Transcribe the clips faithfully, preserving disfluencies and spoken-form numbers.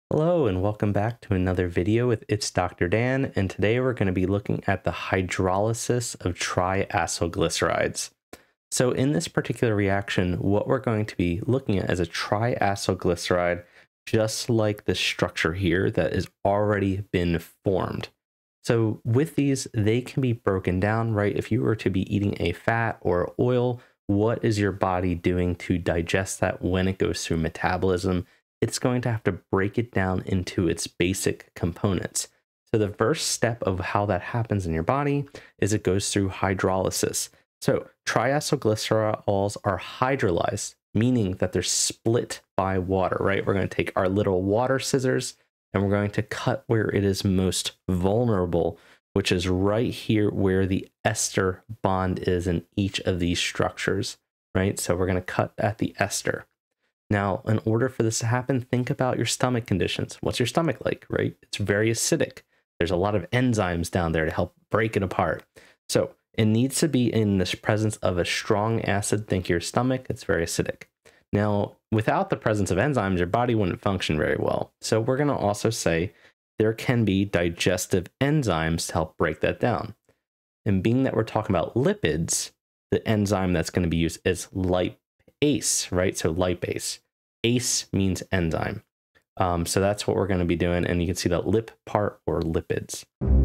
Hello and welcome back to another video with It's Doctor Dan, and today we're going to be looking at the hydrolysis of triacylglycerides. So in this particular reaction, what we're going to be looking at is a triacylglyceride, just like the structure here that has already been formed. So with these, they can be broken down, right? If you were to be eating a fat or oil, what is your body doing to digest that when it goes through metabolism? It's going to have to break it down into its basic components. So the first step of how that happens in your body is it goes through hydrolysis. So triacylglycerols are hydrolyzed, meaning that they're split by water, right? We're going to take our little water scissors and we're going to cut where it is most vulnerable, which is right here where the ester bond is in each of these structures, right? So we're going to cut at the ester. Now, in order for this to happen, think about your stomach conditions. What's your stomach like, right? It's very acidic. There's a lot of enzymes down there to help break it apart. So it needs to be in the presence of a strong acid. Think your stomach, it's very acidic. Now, without the presence of enzymes, your body wouldn't function very well. So we're going to also say there can be digestive enzymes to help break that down. And being that we're talking about lipids, the enzyme that's going to be used is lipase. ACE, right? So lipase. ACE means enzyme. Um, so that's what we're going to be doing. And you can see that lip part or lipids.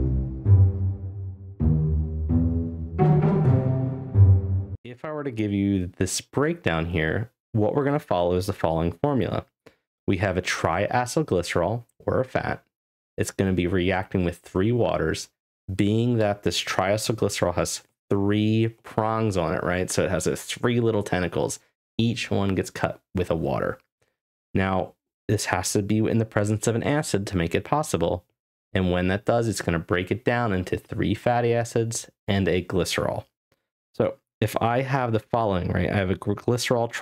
If I were to give you this breakdown here, what we're going to follow is the following formula. We have a triacylglycerol or a fat. It's going to be reacting with three waters, being that this triacylglycerol has three prongs on it, right? So it has a three little tentacles. Each one gets cut with a water. Now, this has to be in the presence of an acid to make it possible. And when that does, it's going to break it down into three fatty acids and a glycerol. So if I have the following, right, I have a glycerol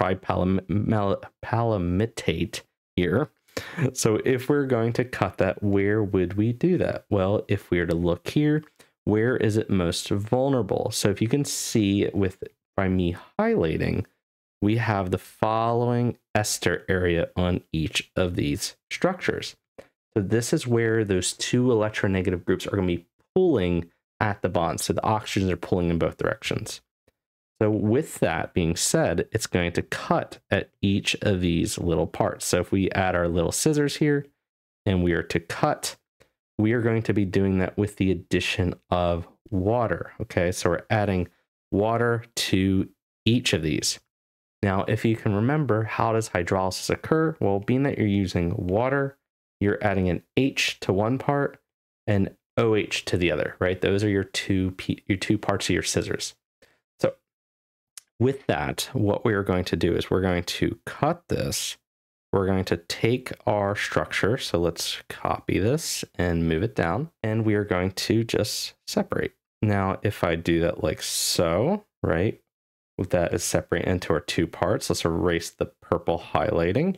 tripalmitate here. So if we're going to cut that, where would we do that? Well, if we were to look here, where is it most vulnerable? So if you can see with by me highlighting, we have the following ester area on each of these structures. So this is where those two electronegative groups are going to be pulling at the bond. So the oxygens are pulling in both directions. So with that being said, it's going to cut at each of these little parts. So if we add our little scissors here and we are to cut, we are going to be doing that with the addition of water. Okay, so we're adding water to each of these. Now, if you can remember, how does hydrolysis occur? Well, being that you're using water, you're adding an H to one part and OH to the other, right? Those are your two, your two parts of your scissors. So with that, what we are going to do is we're going to cut this. We're going to take our structure. So let's copy this and move it down. And we are going to just separate. Now, if I do that like so, right? That is separated into our two parts. Let's erase the purple highlighting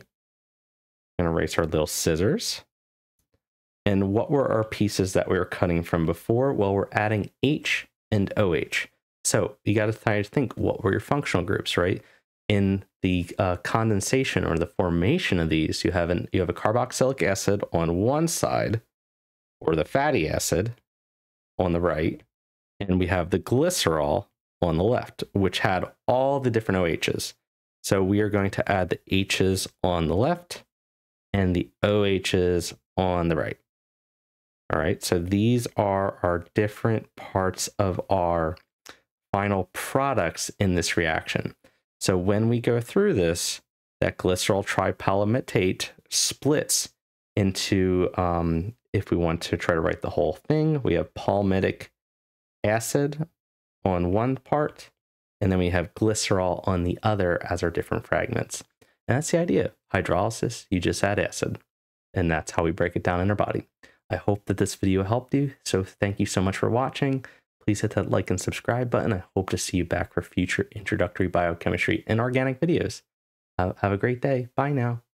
and erase our little scissors. And what were our pieces that we were cutting from before? Well, we're adding H and OH. So you got to try to think, what were your functional groups, right? In the uh, condensation or the formation of these, you have an you have a carboxylic acid on one side, or the fatty acid on the right, and we have the glycerol on the left, which had all the different O H's. So we are going to add the H's on the left and the O H's on the right. All right, so these are our different parts of our final products in this reaction. So when we go through this, that glycerol tripalmitate splits into, um, if we want to try to write the whole thing, we have palmitic acid on one part, and then we have glycerol on the other as our different fragments. And that's the idea. Hydrolysis, you just add acid, and that's how we break it down in our body. I hope that this video helped you, so thank you so much for watching. Please hit that like and subscribe button. I hope to see you back for future introductory biochemistry and organic videos. Have a great day. Bye now.